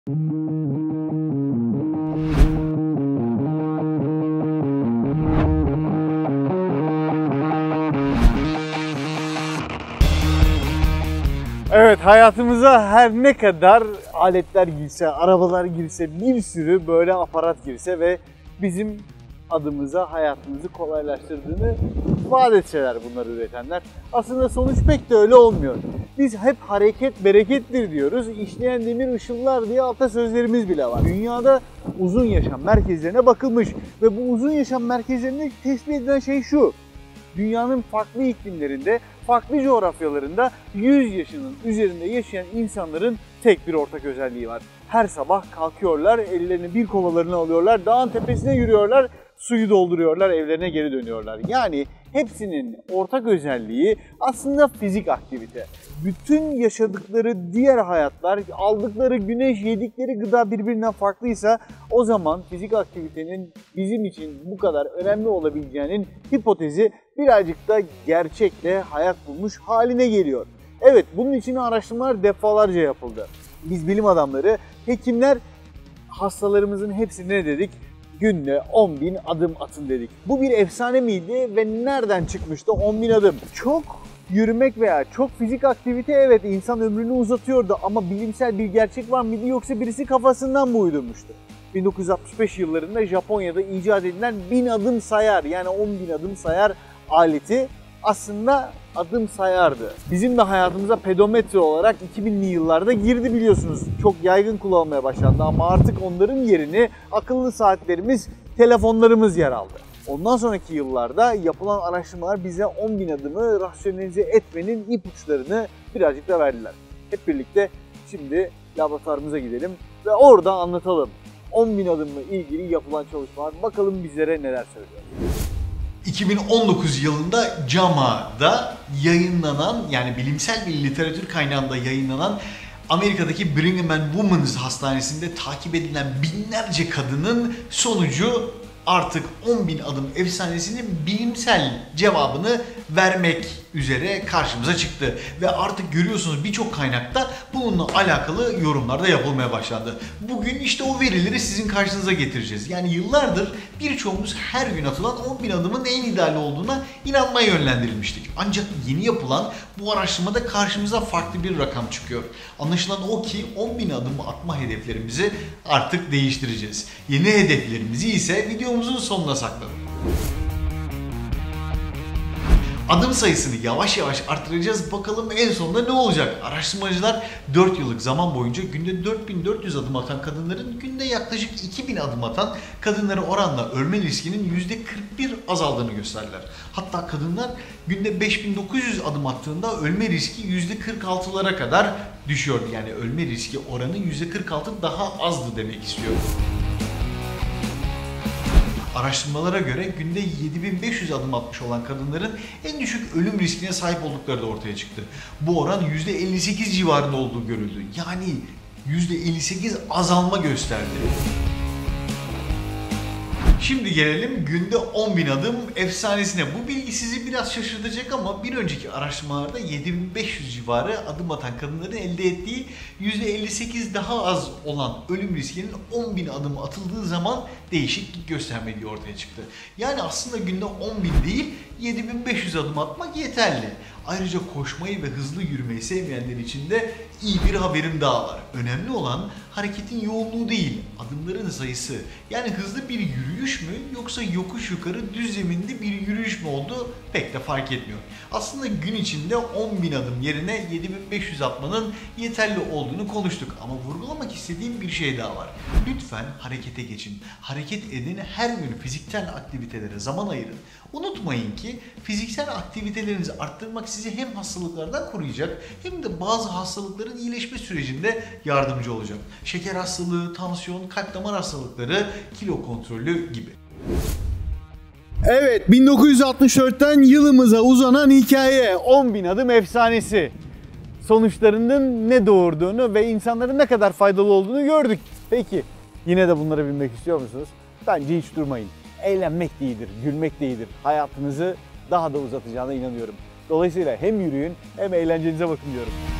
Evet, hayatımıza her ne kadar aletler girse, arabalar girse, bir sürü böyle aparat girse ve bizim adımıza hayatımızı kolaylaştırdığını vaat etseler bunları üretenler. Aslında sonuç pek de öyle olmuyor. Biz hep hareket berekettir diyoruz. İşleyen demir ışıllar diye atasözlerimiz bile var. Dünyada uzun yaşam merkezlerine bakılmış ve bu uzun yaşam merkezlerinde tespit edilen şey şu: dünyanın farklı iklimlerinde, farklı coğrafyalarında 100 yaşının üzerinde yaşayan insanların tek bir ortak özelliği var. Her sabah kalkıyorlar, ellerini bir kovalarına alıyorlar, dağın tepesine yürüyorlar, suyu dolduruyorlar, evlerine geri dönüyorlar. Yani hepsinin ortak özelliği aslında fizik aktivite. Bütün yaşadıkları diğer hayatlar, aldıkları güneş, yedikleri gıda birbirinden farklıysa o zaman fizik aktivitenin bizim için bu kadar önemli olabileceğinin hipotezi birazcık da gerçekle hayat bulmuş haline geliyor. Evet, bunun için araştırmalar defalarca yapıldı. Biz bilim adamları, hekimler hastalarımızın hepsine ne dedik? Günde 10.000 adım atın dedik. Bu bir efsane miydi ve nereden çıkmıştı 10.000 adım? Çok yürümek veya çok fizik aktivite evet insan ömrünü uzatıyordu ama bilimsel bir gerçek var mıydı yoksa birisi kafasından mı uydurmuştu? 1965 yıllarında Japonya'da icat edilen 1000 adım sayar yani 10.000 adım sayar aleti aslında adım sayardı. Bizim de hayatımıza pedometre olarak 2000'li yıllarda girdi biliyorsunuz. Çok yaygın kullanılmaya başlandı ama artık onların yerini akıllı saatlerimiz, telefonlarımız yer aldı. Ondan sonraki yıllarda yapılan araştırmalar bize 10.000 adımı rasyonelize etmenin ipuçlarını birazcık da verdiler. Hep birlikte şimdi laboratuvarımıza gidelim ve orada anlatalım. 10.000 adımla ilgili yapılan çalışmalar bakalım bizlere neler söylüyor. 2019 yılında JAMA'da yayınlanan yani bilimsel bir literatür kaynağında yayınlanan Amerika'daki Brigham and Women's Hastanesi'nde takip edilen binlerce kadının sonucu artık 10.000 adım efsanesinin bilimsel cevabını vermek üzere karşımıza çıktı. Ve artık görüyorsunuz birçok kaynakta bununla alakalı yorumlar da yapılmaya başlandı. Bugün işte o verileri sizin karşınıza getireceğiz. Yani yıllardır birçoğumuz her gün atılan 10.000 adımın en ideal olduğuna inanmaya yönlendirilmiştik. Ancak yeni yapılan bu araştırmada karşımıza farklı bir rakam çıkıyor. Anlaşılan o ki 10.000 adım atma hedeflerimizi artık değiştireceğiz. Yeni hedeflerimizi ise videomuzun sonuna sakladık. Adım sayısını yavaş yavaş arttıracağız. Bakalım en sonunda ne olacak? Araştırmacılar 4 yıllık zaman boyunca günde 4.400 adım atan kadınların günde yaklaşık 2.000 adım atan kadınlara oranla ölme riskinin %41 azaldığını gösterdiler. Hatta kadınlar günde 5.900 adım attığında ölme riski %46'lara kadar düşüyordu. Yani ölme riski oranı %46 daha azdı demek istiyor. Araştırmalara göre günde 7.500 adım atmış olan kadınların en düşük ölüm riskine sahip oldukları da ortaya çıktı. Bu oran %58 civarında olduğu görüldü. Yani %58 azalma gösterdi. Şimdi gelelim günde 10.000 adım efsanesine. Bu bilgi sizi biraz şaşırtacak ama bir önceki araştırmalarda 7.500 civarı adım atan kadınların elde ettiği %58 daha az olan ölüm riskinin 10.000 adım atıldığı zaman değişiklik göstermediği ortaya çıktı. Yani aslında günde 10.000 değil 7.500 adım atmak yeterli. Ayrıca koşmayı ve hızlı yürümeyi sevmeyenler için de iyi bir haberim daha var. Önemli olan hareketin yoğunluğu değil, adımların sayısı. Yani hızlı bir yürüyüş mü yoksa yokuş yukarı düz zeminde bir yürüyüş mü olduğu pek de fark etmiyor. Aslında gün içinde 10.000 adım yerine 7.500 atmanın yeterli olduğunu konuştuk. Ama vurgulamak istediğim bir şey daha var. Lütfen harekete geçin. Hareket edin, her gün fiziksel aktivitelere zaman ayırın. Unutmayın ki fiziksel aktivitelerinizi arttırmak sizi hem hastalıklardan koruyacak hem de bazı hastalıkların iyileşme sürecinde yardımcı olacak. Şeker hastalığı, tansiyon, kalp damar hastalıkları, kilo kontrolü gibi. Evet, 1964'ten yılımıza uzanan hikaye 10.000 adım efsanesi. Sonuçlarının ne doğurduğunu ve insanların ne kadar faydalı olduğunu gördük. Peki yine de bunları bilmek istiyor musunuz? Bence hiç durmayın. Eğlenmek de iyidir, gülmek de iyidir. Hayatınızı daha da uzatacağına inanıyorum. Dolayısıyla hem yürüyün hem eğlencenize bakın diyorum.